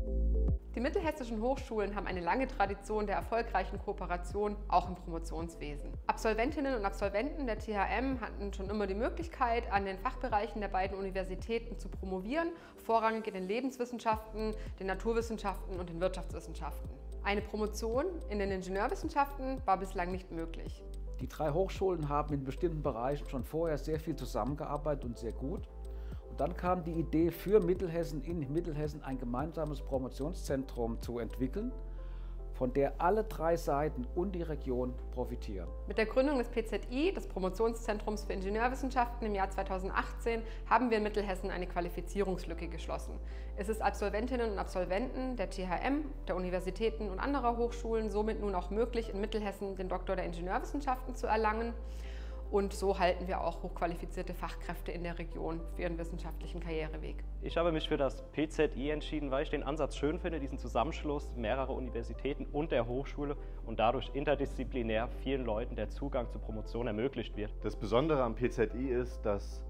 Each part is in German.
Die mittelhessischen Hochschulen haben eine lange Tradition der erfolgreichen Kooperation, auch im Promotionswesen. Absolventinnen und Absolventen der THM hatten schon immer die Möglichkeit, an den Fachbereichen der beiden Universitäten zu promovieren, vorrangig in den Lebenswissenschaften, den Naturwissenschaften und den Wirtschaftswissenschaften. Eine Promotion in den Ingenieurwissenschaften war bislang nicht möglich. Die 3 Hochschulen haben in bestimmten Bereichen schon vorher sehr viel zusammengearbeitet und sehr gut. Und dann kam die Idee für Mittelhessen, in Mittelhessen ein gemeinsames Promotionszentrum zu entwickeln, von der alle 3 Seiten und die Region profitieren. Mit der Gründung des PZI, des Promotionszentrums für Ingenieurwissenschaften im Jahr 2018, haben wir in Mittelhessen eine Qualifizierungslücke geschlossen. Es ist Absolventinnen und Absolventen der THM, der Universitäten und anderer Hochschulen somit nun auch möglich, in Mittelhessen den Doktor der Ingenieurwissenschaften zu erlangen. Und so halten wir auch hochqualifizierte Fachkräfte in der Region für ihren wissenschaftlichen Karriereweg. Ich habe mich für das PZI entschieden, weil ich den Ansatz schön finde, diesen Zusammenschluss mehrerer Universitäten und der Hochschule und dadurch interdisziplinär vielen Leuten der Zugang zur Promotion ermöglicht wird. Das Besondere am PZI ist, dass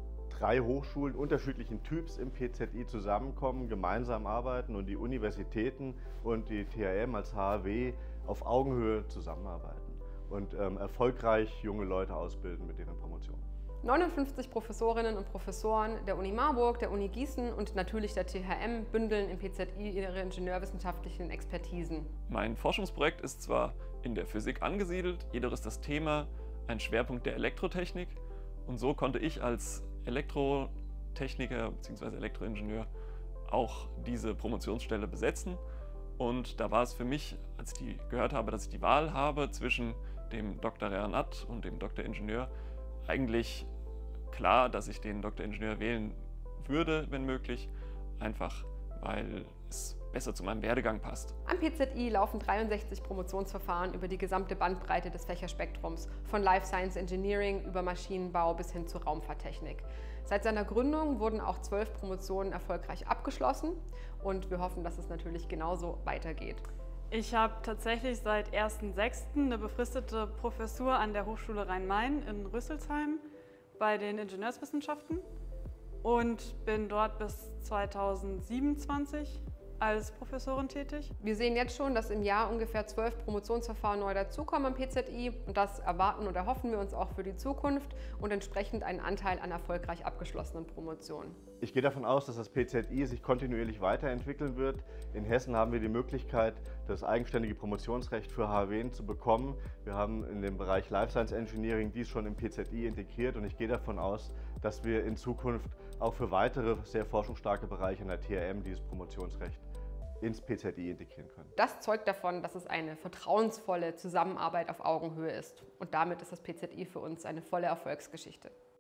3 Hochschulen unterschiedlichen Typs im PZI zusammenkommen, gemeinsam arbeiten und die Universitäten und die THM als HAW auf Augenhöhe zusammenarbeiten und erfolgreich junge Leute ausbilden mit deren Promotion. 59 Professorinnen und Professoren der Uni Marburg, der Uni Gießen und natürlich der THM bündeln im PZI ihre ingenieurwissenschaftlichen Expertisen. Mein Forschungsprojekt ist zwar in der Physik angesiedelt, jedoch ist das Thema ein Schwerpunkt der Elektrotechnik und so konnte ich als Elektrotechniker bzw. Elektroingenieur auch diese Promotionsstelle besetzen. Und da war es für mich, als ich gehört habe, dass ich die Wahl habe zwischen dem Dr. Reanat und dem Dr. Ingenieur, eigentlich klar, dass ich den Dr. Ingenieur wählen würde, wenn möglich, einfach weil es besser zu meinem Werdegang passt. Am PZI laufen 63 Promotionsverfahren über die gesamte Bandbreite des Fächerspektrums, von Life Science Engineering über Maschinenbau bis hin zur Raumfahrttechnik. Seit seiner Gründung wurden auch 12 Promotionen erfolgreich abgeschlossen und wir hoffen, dass es natürlich genauso weitergeht. Ich habe tatsächlich seit 1.6. eine befristete Professur an der Hochschule Rhein-Main in Rüsselsheim bei den Ingenieurswissenschaften und bin dort bis 2027 als Professorin tätig. Wir sehen jetzt schon, dass im Jahr ungefähr 12 Promotionsverfahren neu dazukommen am PZI und das erwarten und erhoffen wir uns auch für die Zukunft und entsprechend einen Anteil an erfolgreich abgeschlossenen Promotionen. Ich gehe davon aus, dass das PZI sich kontinuierlich weiterentwickeln wird. In Hessen haben wir die Möglichkeit, das eigenständige Promotionsrecht für HAW zu bekommen. Wir haben in dem Bereich Life Science Engineering dies schon im PZI integriert und ich gehe davon aus, dass wir in Zukunft auch für weitere sehr forschungsstarke Bereiche in der THM dieses Promotionsrecht ins PZI integrieren können. Das zeugt davon, dass es eine vertrauensvolle Zusammenarbeit auf Augenhöhe ist und damit ist das PZI für uns eine volle Erfolgsgeschichte.